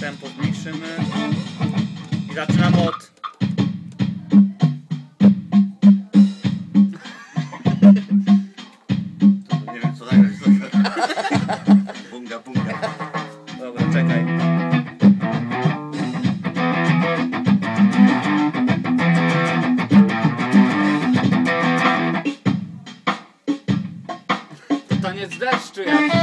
tempo zmniejszymy i zaczynamy od... Nie wiem co nagrać. Bunga, bunga. Dobra, czekaj. To taniec deszczu jakiś.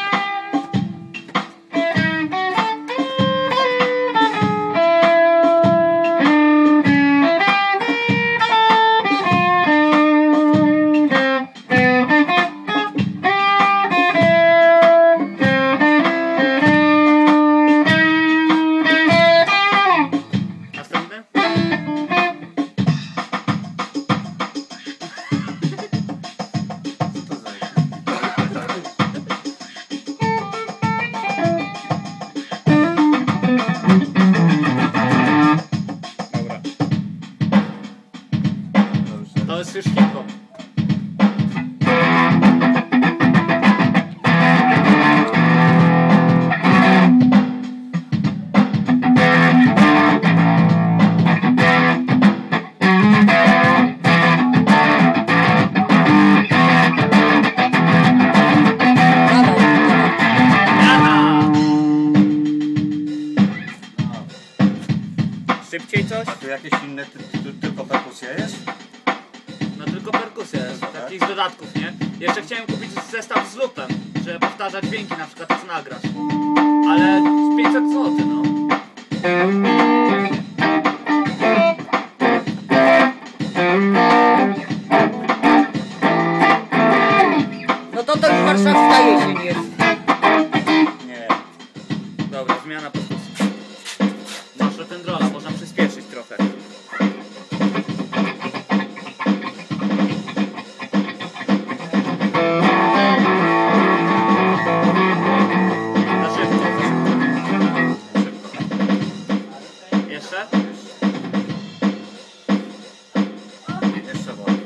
To jest już hip-hop. Szybciej coś? A tu jakieś inne, tylko perkusja jest? No tylko perkusja jest, jakichś dodatków, nie? Jeszcze chciałem kupić zestaw z loopem, żeby powtarzać dźwięki, na przykład to co nagrasz. Ale 500 zł, no. No to już warszawska jesień jest. Nie. Dobra, zmiana perkusji. Masz rock'n'rolla, można przyspieszyć trochę. Za szybko, za szybko. Jeszcze? Jeszcze wolniej.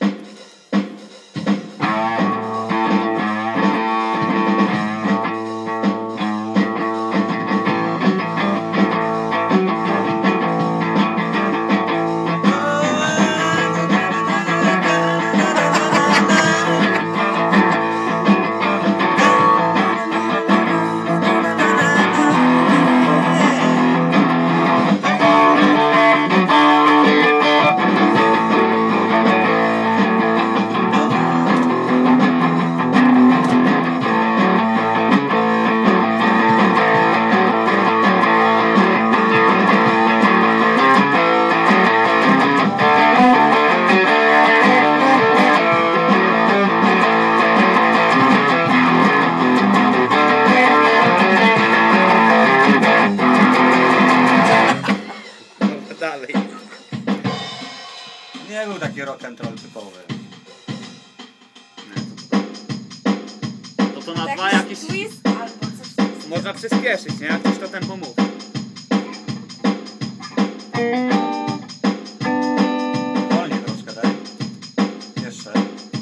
Dalej. Nie był taki rock and roll typowy. To na dwa jakiś... twist albo coś tam. Można przyspieszyć, nie? Jak coś to tempo mów. Wolniej troszkę daj. Jeszcze.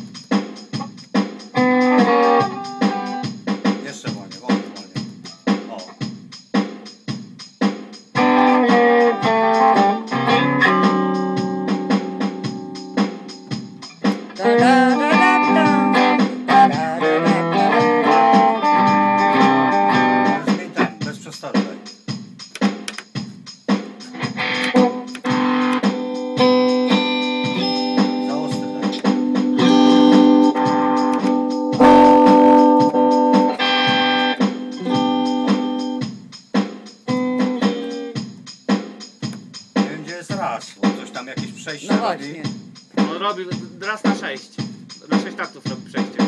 Jeszcze wolniej, wolniej, wolniej. O. Zmień ten, bez przestaru daj. Za ostry daj. Nie wiem gdzie jest raz, bo coś tam jakieś przejście No robi. właśnie. On robi raz na 6. Na 6 taktów robi przejście.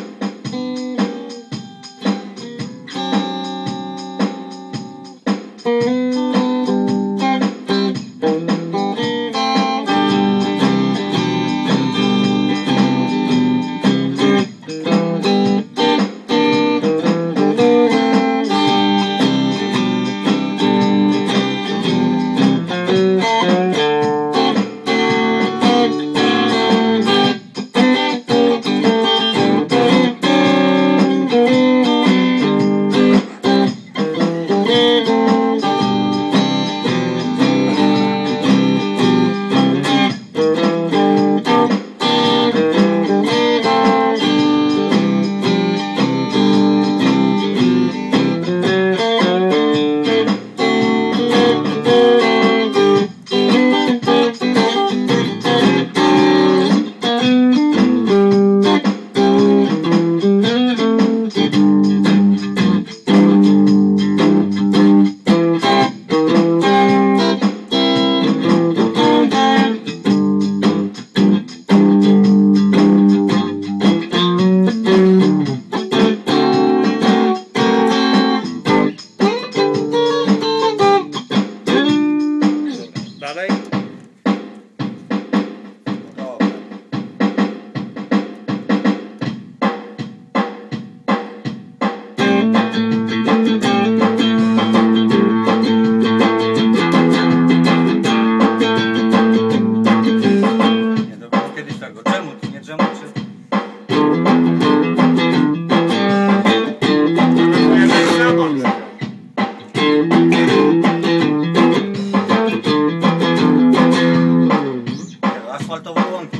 Asfaltowe łąki.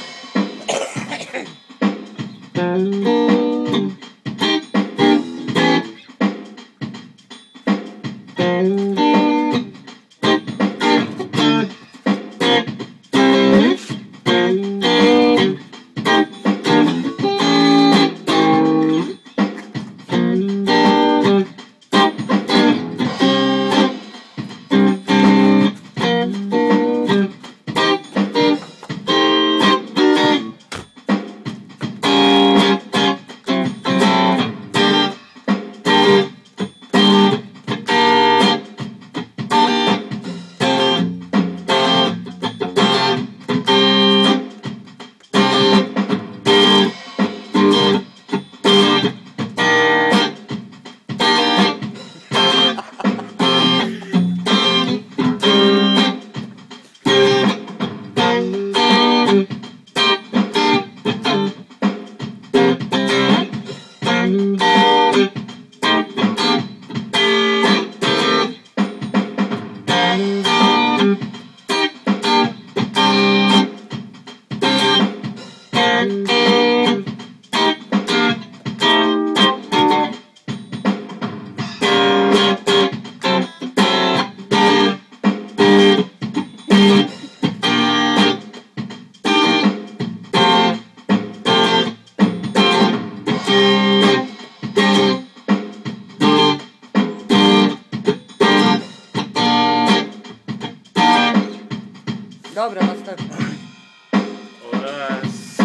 Dobra, następny. O Jezu.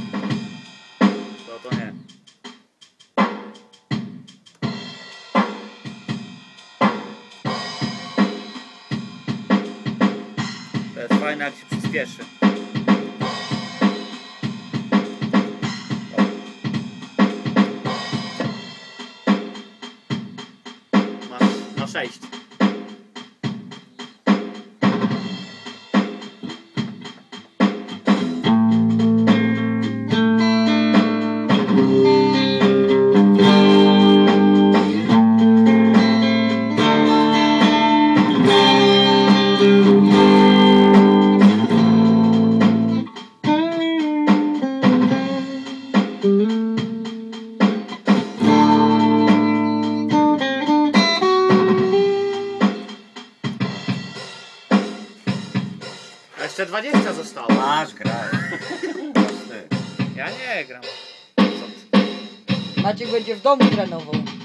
To nie. To jest fajne, jak się przyspieszy. Masz na 6. Jeszcze 20 zostało. Masz, graj. Ja nie gram. Maciek będzie w domu trenował.